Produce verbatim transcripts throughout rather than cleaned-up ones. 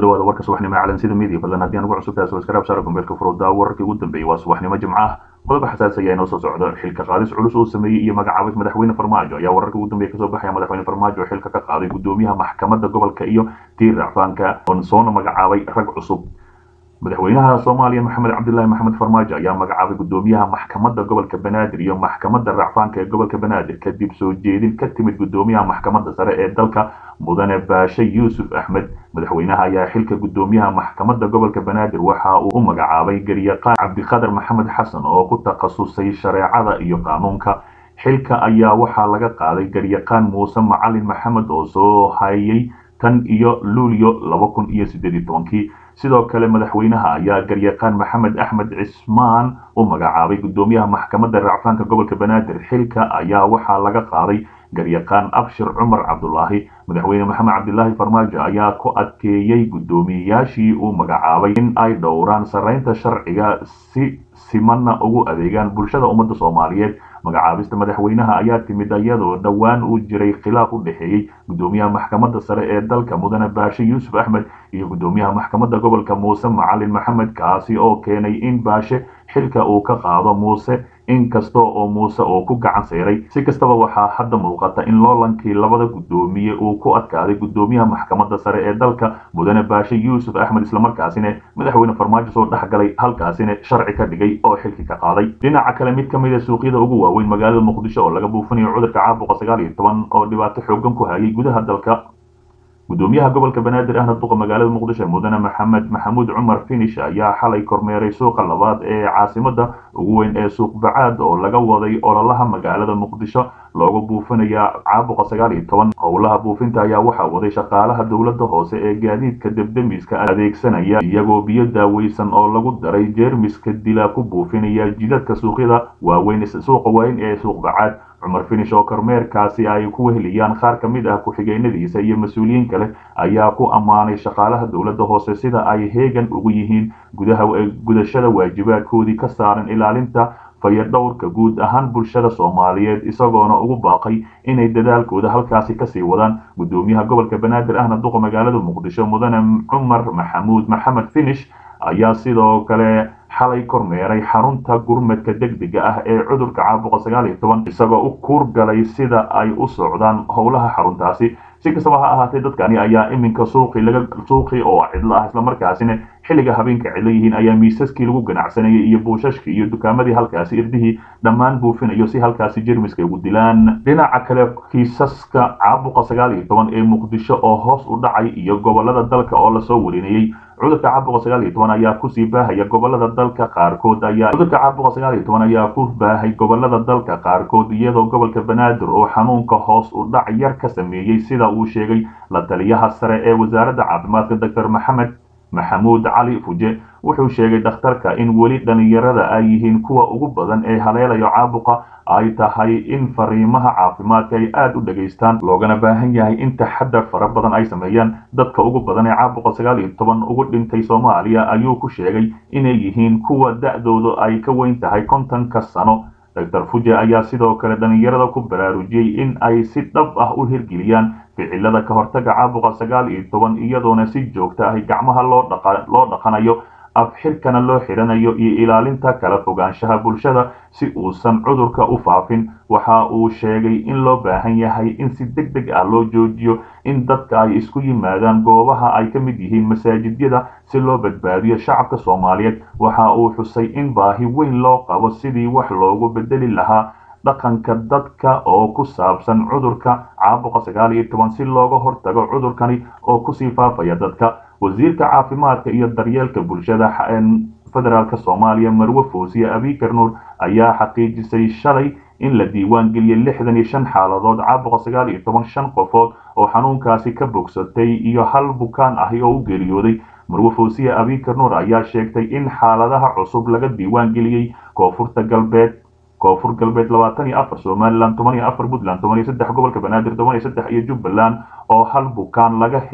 dhawaada warka subaxnimo ee calansida media fadlan haddii aan ugu cusub tahay subscribe saaro kumbeelka furooda wararkii ugu dambeeyay waa subaxnimo jimco ah qodob xasaasi ah inoo soo socdo xilka qaadis culus oo sameeyay iyo magacaabis madaxweyne Farmaajo ayaa wararkii ugu dambeeyay ka soo baxaya madaxweyne Farmaajo xilka ka qaaday gudoomiyaha maxkamadda gobolka iyo tiir racfaanka oo soo magacaabay rag cusub madaxweynaha Soomaaliya Maxamed Cabdullaahi Maxamed Farmaajo ayaa magacaabay gudoomiyaha maxkamadda gobolka Banaadir iyo maxkamadda racfaanka ee gobolka Banaadir kadib soo jeedin ka timid gudoomiyaha maxkamadda sare ee dalka mudane Baashe Yuusuf Axmed madaxweynaha ayaa xilka gudoomiyaha maxkamadda gobolka Banaadir waxa uu u magacaabay garyaqaan Cabdiqaadir Maxamed Xasan oo ku takhasusay shareecada iyo qaanuunka xilka ayaa waxa laga qaaday garyaqaan Muuse Macalin Maxamed oo soo hayay tan iyo luulyo laba kun iyo siddeed iyo toban sidoo kale madaxweynaha ayaa garyaqaan Maxamed Axmed Cismaan u magacaabay gudoomiyaha maxkamadda racfaanka gobolka Banaadir xilka ayaa waxa laga qaaday garyaqaan Abshir Cumar Cabdullaahi madaxweyne Maxamed Cabdullaahi Farmaajo ayaa ku adkeeyay gudoomiyaashii uu magacaabay in ay dhowraan sareynta sharciga si simanna ugu adeegaan bulshada ummadda Soomaaliyeed magacaabista madaxweynaha ayaa timid iyadoo dhawaan uu jiray khilaaf u dhaxeeyay gudoomiyaha maxkamadda sare ee dalka mudane Baashe Yuusuf Axmed iyo gudoomiyaha maxkamadda gobolka Muuse Macalin Maxamed kaasi oo keenay in Baashe xilka uu ka qaado Muuse inkastoo oo Muuse oo ku gacan seeray si kastaba waxaa hadda muuqata in loolankii labada gudoomiye uu ku adkaaday gudoomiyaha maxkamadda sare ee dalka mudane Baashe Yuusuf Axmed isla markaasina madaxweyne Farmaajo soo dhaxgalay halkaasina sharci ka dhigay oo xilki ka qaaday dhinaca kale mid kamid ah suuqyada ugu waaweyn magaalada Muqdisho oo laga buufinayo cudurka caabuqa sagaal iyo toban oo dhibaato xooggan ku hayay gudaha dalka gudoomiyaha gobolka Banaadir ahna duqa magaalada Muqdisho mudane Maxamed Maxamuud Cumar Finish ayaa xalay kormeeray suuqa labaad ee caasimada ugu weyn ee suuq bacaad oo laga waday ololaha magaalada Muqdisho loogu buufinaya caabuqa sagaal iyo toban howlaha buufinta ayaa waxa waday shaqaalaha dawladda hoose ee gaadiidka debdemiska adeegsanaya iyagoo biyo daaweysan oo lagu daray jeermiska dila ku buufinaya jidadka suuqyada waaweyn suuqa weyn ee suuq bacaad Cumar Finish oo kormeerkaasi ay ku weheliyaan qaar kamid ah ku xigeenadiisa iyo mas'uuliyiin kale ayaa ku amaanay shaqaalaha dawladda hoose sida ay heegan ugu yihiin gudaha gudashada waajibaadkoodii ka saaran ilaalinta fayadhowrka guud ahaan bulshada Soomaaliyeed isagoona ugu baaqay inay dadaalkooda halkaasi ka sii wadaan gudoomiyaha gobolka Banaadir ahna duqa magaalada Muqdisho mudane Cumar Maxamuud Maxamed Finish ayaa sidoo kale xalay kormeeray xarunta gurmadka degdega ah ee cudurka caabuqa sagaal iyo toban isagoo u kuurgalay sida ay u socdaan howlaha xaruntaasi si kastaba ha ahaatee dadkani ayaa iminka suuqi laga suuqi oo cidlo ah isla markaasina xilliga habeenka cidlo yihiin ayaa miisaskii lagu ganacsanayay iyo buushashkii iyo dukaamadii halkaasi irdihii dhammaan buufinayo si halkaasi jeermiska ugu dilaan dhinaca kale kiisaska caabuqa sagaal iyo toban ee Muqdisho oo hoos u dhacay iyo gobolada dalka oo la soo warinayay cudurka caabuqa sagaal iyo toban ayaa ku sii baahaya gobolada dalka qaarkood ayaa cudurka caabuqa sagaal iyo toban ayaa ku baahay gobolada dalka qaarkood iyadoo gobolka Banaadir oo xanuunka hoos u dhac yar ka sameeyay sida uu sheegay la taliyaha sare ee wasaaradda caafimaadka Dr Maxamed Maxamuud Cali Fuje wuxuu sheegay dhakhtarka in weli dhalinyarada ay yihiin kuwa ugu badan ee haleelayo caabuqa ay tahay in fariimaha caafimaadka ay aad u dhageystaan loogana baahan yahay in taxaddar fara badan ay sameeyaan dadka ugu badan ee caabuqa sagaal iyo toban ugu dhintay Soomaaliya ayuu ku sheegay inay yihiin kuwa da'doodu ay ka weyn tahay konton ka sano Dr Fuje ayaa sidoo kale dhalinyarada ku baraarujiyay in ay si dhab ah u hirgeliyaan ficilada ka hortagga caabuqa sagaal iyo toban iyadoona si joogto ah gacmaha loo dhaqan loo dhaqanayo afxirkana loo xiranayo iyo ilaalinta kala fogaanshaha bulshada si uusan cudurka u faafin waxa uu sheegay in loo baahan yahay in si degdeg ah loo joojiyo in dadka ay isku yimaadaan goobaha ay ka mid yihiin masaajidyada si loo badbaadiyo shacabka Soomaaliyeed waxa uu xusay in baahi weyn loo qabo sidii wax loogu bedeli lahaa dhaqanka dadka oo ku saabsan cudurka caabuqa sagaal iyo toban si looga hortago cudurkani oo ku sii faafaya dadka wasiirka caafimaadka iyo daryeelka bulshada federaalka Soomaaliya Marwo Foosiye Abiikar Nuur ayaa xaqiijisay shalay in la diiwaan geliyay lixdan iyo shan xaaladood caabuqa sagaal iyo toban shan qofood oo xanuunkaasi ka bogsatay iyo hal bukaan ah oo u geeriyooday Marwo Foosiye Abiikar Nuur ayaa sheegtay in xaaladaha cusub laga diiwaan geliyay koonfurta galbeed koonfur galbeed labaatan iyo afar Somaliland toban iyo afar Puntland toban iyo saddex gobolka Banaadir toban iyo saddex iyo Jubbaland oo hal bukaan laga helay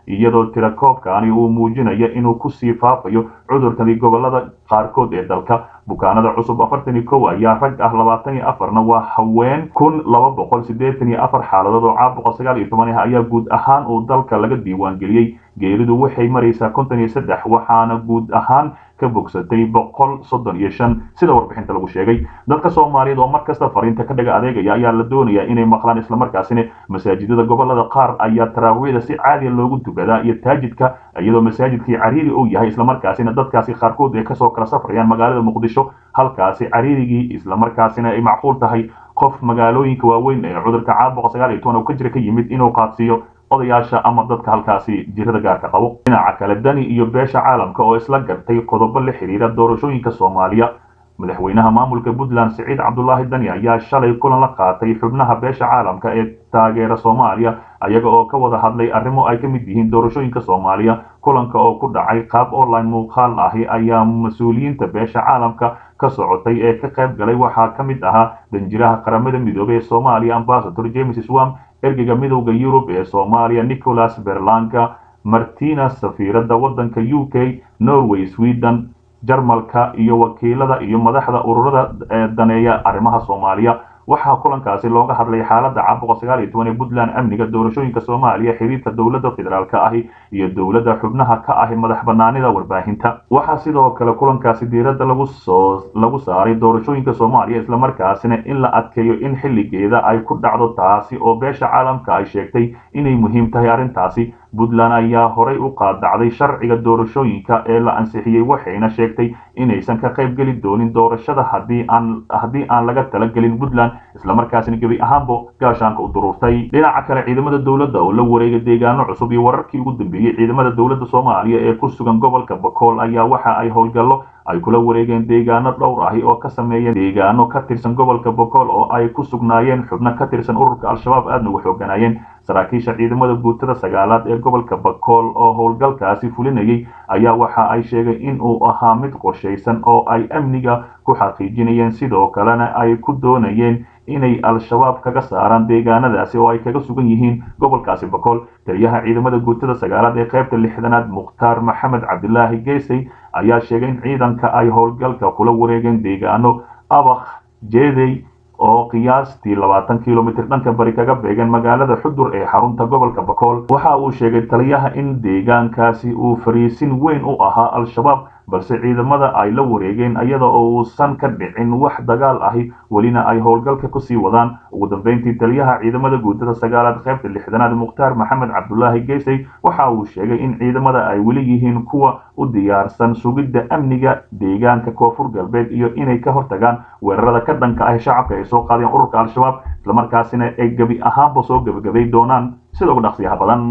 iyadoo tirakoobkaani uu muujinayo inuu kusii faafayo cudurkani gobolada qaarkood ee dalka. bukaanada cusub afartan iyo kow ayaa rag ah labaatan iyo afarna waa haween kun laba boqol siddeetan iyo afar xaaladood oo caabuqa sagaal iyo toban ah ayaa guud ahaan uu dalka laga diiwaan geliyey. geeridu waxay maraysaa konton iyo saddex waxaana guud ahaan ka bogsatay boqol soddon iyo shan sida warbixinta lagu sheegay. dadka Soomaaliyeed oo markasta fariinta ka dhaga adeegaya ayaa la doonayaa inay maqlaan isla markaasina masaajidada gobolada qaar ayaa taraawiixda si caadi loogu tukadaa iyo taajidka iyadoo masaajidkii cariiri uu yahay isla markaasina dadkaasi qaarkood ay ka soo kala safrayaan magaalada Muqdisho halkaasi cariirigii isla markaasina ay macquul tahay qof magaalooyinka waaweyn ee cudurka caabuqa sagaal iyo toban oo ka jira ka yimid inuu qaadsiiyo odayaasha ama dadka halkaasi jirada gaarka qabo. dhinaca kale dani iyo beesha caalamka oo isla gartay qodobo la xiriira doorashooyinka Soomaaliya. madaxweynaha maamulka Puntland Siciid Cabdullaahi Dani ayaa shalay kulan la qaatay xubnaha beesha caalamka ee taageera Soomaaliya ayaga oo ka wada hadlay arrimo ay ka mid yihiin doorashooyinka Soomaaliya. kulanka oo ku dhacay qaab online muuqaal ahi ayaa mas'uuliyiinta beesha caalamka ka socotay ee ka qayb galay waxaa ka mid ahaa danjiraha qaramada midoobay ee Soomaaliya Ambassador James Swam, ergeyga midowga Yurub ee Soomaaliya Nicholas Berlanga, Martina safiirada wadanka U K, Norway, Sweden, Jarmalka iyo wakiilada iyo madaxda ururada daneeya arrimaha Soomaaliya. waxaa kulankaasi looga hadlay xaaladda caabuqa sagaal iyo toban ee Puntland, amniga doorashooyinka Soomaaliya, xiriirka dowladda federaalka ah iyo dowladda xubnaha ka ah madax banaanida warbaahinta. waxaa sidoo kale kulankaasi diiradda lagu soo lagu saaray doorashooyinka Soomaaliya isla markaasina in la adkeeyo in xilligeeda ay ku dhacdo taasi oo beesha caalamka ay sheegtay inay muhiim tahay arrintaasi. Puntland ayaa horay u qaadacday sharciga doorashooyinka ee la ansixiyay waxayna sheegtay inaysan ka qayb gali doonin doorashada haddii aan haddii aan laga talagelin Puntland isla markaasina gabi ahaanbo gaashaanka u dururtay. dhinaca kale ciidamada dowladda oo la wareegay deegaano cusub iyo wararkii ugu dambeeyay ciidamada dowladda Soomaaliya ee ku sugan gobolka Bakool ayaa waxa ay howlgallo ay kula wareegeen deegaano dhowr ah oo ka sameeyeen deegaano ka tirsan gobolka Bakool oo ay ku sugnaayeen xubno ka tirsan ururka Al-Shabaab aadna uga xooganayeen. saraakiisha ciidamada guutada sagaalaad ee gobolka Bakool oo howlgalkaasi fulinayay ayaa waxa ay sheegay in uu ahaa mid qorsheysan oo ay amniga ku xaqiijinayeen sidoo kalena ay ku doonayeen inay Al-Shabaab kaga saaraan deegaanadaasi oo ay kaga sugan yihiin gobolkaasi Bakool. taliyaha ciidamada guutada sagaalaad ee qaybta lixdanaad Mukhtaar Maxamed Cabdilaahi Geesay ayaa sheegay in ciidanka ay howlgalka kula wareegeen deegaano Abakh, Jeeday oo qiyaastii labaatan kiiloomitir dhanka bari kaga beegan magaalada Xudur ee xarunta gobolka Bakool. waxa uu sheegay taliyaha in deegaankaasi uu fariisin weyn u ahaa Al-Shabaab balse ciidamada ay la wareegeen iyada oo uusan ka dhicin wax dagaal ahi welina ay howlgalka ku sii wadaan. ugu dambeyntii taliyaha ciidamada guutada sagaalaad qaybta lixdanaad Mukhtaar Maxamed Cabdulaahi Geesay waxa uu sheegay in ciidamada ay weli yihiin kuwa u diyaarsan sugidda amniga deegaanka Koonfur Galbeed iyo inay ka hortagaan weerarada ka dhanka ah shacabka ay soo qaadeen ururka Al-Shabaab isla markaasina ay gabi ahaanba soo gabagabay doonaan sida ugu dhaqsiyaha badan.